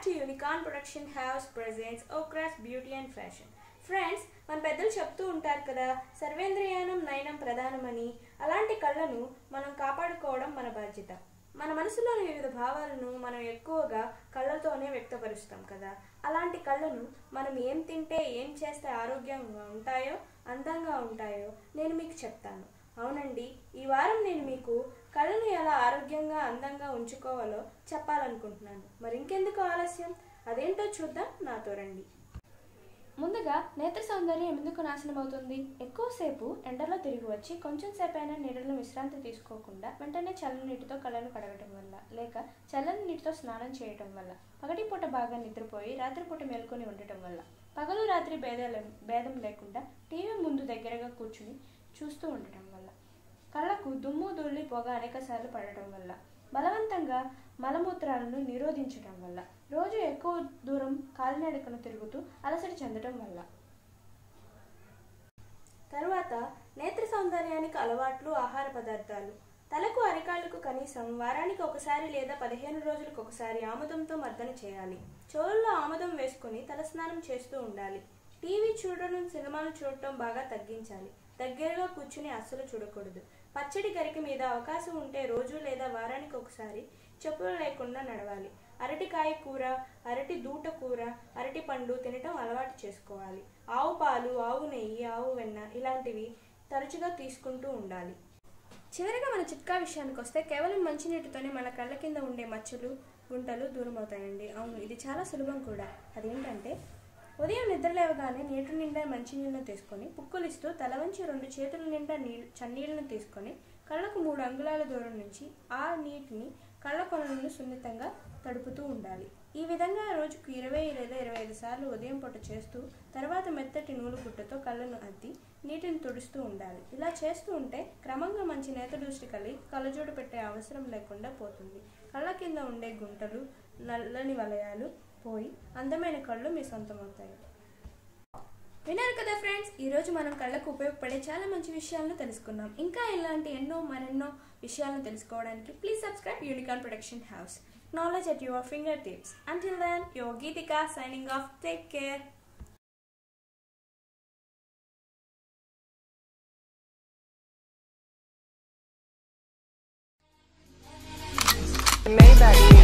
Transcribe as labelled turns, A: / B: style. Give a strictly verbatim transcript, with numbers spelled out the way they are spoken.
A: to Unicorn Production House presents Okra's Beauty and Fashion. Friends, మన పెద్దలు చెప్తూ ఉంటారు కదా, సర్వేంద్రియానం నయనం ప్రధానమని. అలాంటి కళ్ళను మనం కాపాడుకోవడం మన బాధ్యత. మన మనసులోని వివిధ భావాలను మనం ఎక్కువగా కళ్ళతోనే వ్యక్తపరుస్తాం కదా. అలాంటి కళ్ళను మనం ఏం తింటే ఏం చేస్తే ఆరోగ్యంగా ఉంటాయో అందంగా ఉంటాయో నేను మీకు చెప్తాను. అవునండి, ఈ వారం నేను మీకు కళ్ళను ఎలా ఆరోగ్యంగా అందంగా ఉంచుకోవాలో చెప్పాలనుకుంటున్నాను. మరి ఇంకెందుకు ఆలస్యం, అదేంటో చూద్దాం, నాతో రండి. ముందుగా నేత్ర సౌందర్యం ఎందుకు నాశనం అవుతుంది? ఎక్కువసేపు ఎండలో తిరిగి వచ్చి కొంచెం సేపు అయినా నీడలో విశ్రాంతి తీసుకోకుండా వెంటనే చల్లని నీటితో కళ్ళను కడగటం వల్ల, లేక చల్లని నీటితో స్నానం చేయటం వల్ల, పగటిపూట బాగా నిద్రపోయి రాత్రిపూట మేల్కొని ఉండటం వల్ల, పగలు రాత్రి భేదాల భేదం లేకుండా టీవీ ముందు దగ్గరగా కూర్చుని చూస్తూ ఉండటం వల్ల, కళ్ళకు దుమ్ము ధూళి పొగ అనేక సార్లు పడటం వల్ల, బలవంతంగా మలమూత్రాలను నిరోధించడం వల్ల, రోజు ఎక్కువ దూరం కాలినడకను తిరుగుతూ అలసట చెందడం వల్ల. తరువాత నేత్ర సౌందర్యానికి అలవాట్లు, ఆహార పదార్థాలు. తలకు అరికాళ్లకు కనీసం వారానికి ఒకసారి లేదా పదిహేను రోజులకు ఒకసారి ఆముదంతో మర్దన చేయాలి. చెవుల్లో ఆముదం వేసుకుని తలస్నానం చేస్తూ ఉండాలి. టీవీ చూడడం, సినిమాలు చూడటం బాగా తగ్గించాలి. దగ్గరగా కూర్చుని అస్సలు చూడకూడదు. పచ్చడి గరిక మీద అవకాశం ఉంటే రోజు లేదా వారానికి ఒకసారి చెప్పులు లేకుండా నడవాలి. అరటికాయ కూర, అరటి దూట కూర, అరటి పండు తినటం అలవాటు చేసుకోవాలి. ఆవు పాలు, ఆవు నెయ్యి, ఆవు వెన్న ఇలాంటివి తరచుగా తీసుకుంటూ ఉండాలి. చివరిగా మన చిట్కా విషయానికి వస్తే, కేవలం మంచినీటితోనే మన కళ్ళ కింద ఉండే మచ్చలు, గుంటలు దూరం అవుతాయండి. అవును, ఇది చాలా సులభం కూడా. అదేంటంటే, ఉదయం నిద్ర లేవగానే నీటి నిండా మంచినీళ్ళను తీసుకొని పుక్కులిస్తూ తల వంచి రెండు చేతుల నిండా నీ చన్నీళ్లను తీసుకొని కళ్ళకు మూడు అంగుళాల దూరం నుంచి ఆ నీటిని కళ్ళ కొనలను సున్నితంగా తడుపుతూ ఉండాలి. ఈ విధంగా రోజుకు ఇరవై లేదా ఇరవై ఐదు సార్లు ఉదయం పూట చేస్తూ తర్వాత మెత్తటి నూలు గుట్టతో కళ్ళను అద్ది నీటిని తుడుస్తూ ఉండాలి. ఇలా చేస్తూ ఉంటే క్రమంగా మంచి నేత దృష్టి కలిగి కళ్ళజోడు పెట్టే అవసరం లేకుండా పోతుంది. కళ్ళ కింద ఉండే గుంటలు, నల్లని వలయాలు పోయి అందమైన కళ్ళు మీ సొంతమవుతాయి. విన్నారు కదా ఫ్రెండ్స్, ఈరోజు మనం కళ్ళకు ఉపయోగపడే చాలా మంచి విషయాలను తెలుసుకున్నాం. ఇంకా ఇలాంటి ఎన్నో మరెన్నో విషయాలను తెలుసుకోవడానికి please subscribe Unicorn production house. Knowledge at your fingertips. Until then, your Geetika signing off. Take care.
B: Maybach.